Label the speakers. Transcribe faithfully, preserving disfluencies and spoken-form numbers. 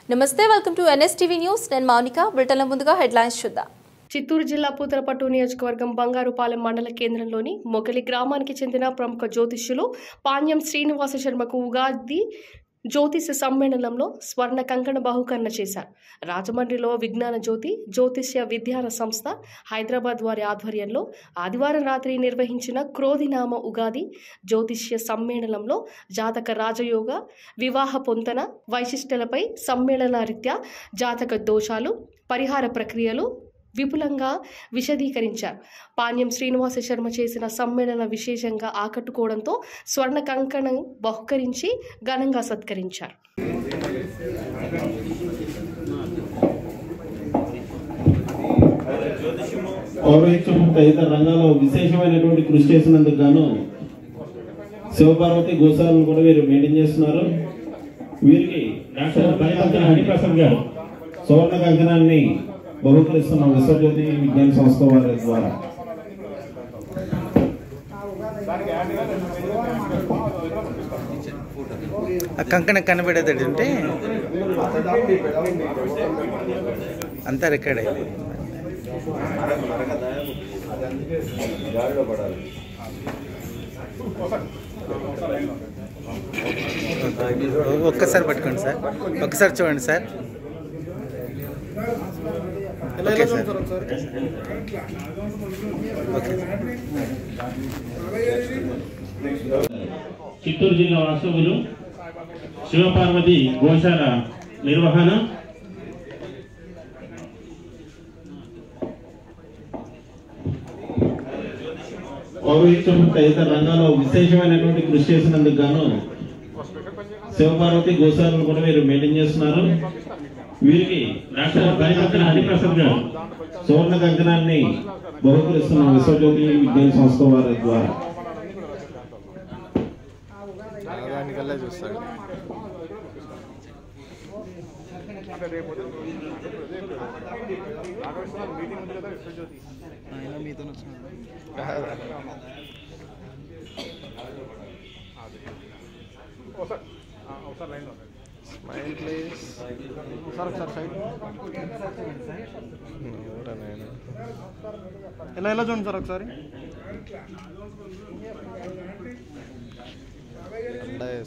Speaker 1: నమస్తే, welcome to NSTV news. నేను మౌనిక. బులెటిన్ల ముందుగా హెడ్లైన్స్ చూద్దాం.
Speaker 2: చిత్తూరు జిల్లా పూతలపట్టు నియోజకవర్గం బంగారుపాలెం మండల కేంద్రంలోని మొగలి గ్రామానికి చెందిన ప్రముఖ జ్యోతిష్యులు పాణ్యం శ్రీనివాస శర్మకు ఉగాది జ్యోతిష సమ్మేళనంలో స్వర్ణ కంకణ బహుకరణ చేశారు. రాజమండ్రిలో విజ్ఞాన జ్యోతి జ్యోతిష్య విద్యాన సంస్థ హైదరాబాద్ వారి ఆధ్వర్యంలో ఆదివారం రాత్రి నిర్వహించిన క్రోధినామ ఉగాది జ్యోతిష్య సమ్మేళనంలో జాతక రాజయోగ వివాహ పొంతన వైశిష్ట్యాలపై సమ్మేళన రీత్యా జాతక దోషాలు పరిహార ప్రక్రియలు విపులంగా విశదీకరించారు. పాణ్యం శ్రీనివాస శర్మ చేసిన సమ్మేళన విశేషంగా ఆకట్టుకోవడంతో స్వర్ణ కంకణం బహుకరించి ఘనంగా సత్కరించారు.
Speaker 3: పౌరోహిత్యం తదితర రంగాల్లో విశేషమైనటువంటి కృషి చేసినందుకు గాను శివపార్వతి గోశాలను కూడా వీరు మెయింటైన్ చేస్తున్నారు. వీరికి డాక్టర్ హరిప్రసాద్ గారు సువర్ణ కంకణాన్ని బహుకరిస్తున్న విశ్వజ్యోతి విజ్ఞాన సంస్థ వారి ద్వారా
Speaker 4: కంకణ కనబడేది అంటే అంతా రికార్డ్ అయింది. ఒక్కసారి పట్టుకోండి సార్, ఒక్కసారి చూడండి sir. Okay sir, okay.
Speaker 3: Chittoor జిల్లా వాస్తవులు శివపార్వతి గోశాల నిర్వహణ పౌరోహిత్యం తదితర రంగాల్లో విశేషమైనటువంటి కృషి చేసినందుకు గాను శివపార్వతి గోశాలను కూడా వీరు మెయింటైన్ చేస్తున్నారు. వీరికి డాక్టర్ హరిప్రసాద్ గారు సువర్ణ కంకణాన్ని బహుకరిస్తున్న విశ్వజ్యోతి విజ్ఞాన సంస్థ వారి ద్వారా
Speaker 4: చూస్తాడు. స్మైల్ ప్లీజ్ సార్, ఒకసారి సైడ్ ఎలా ఎలా చూడండి సార్ ఒకసారి.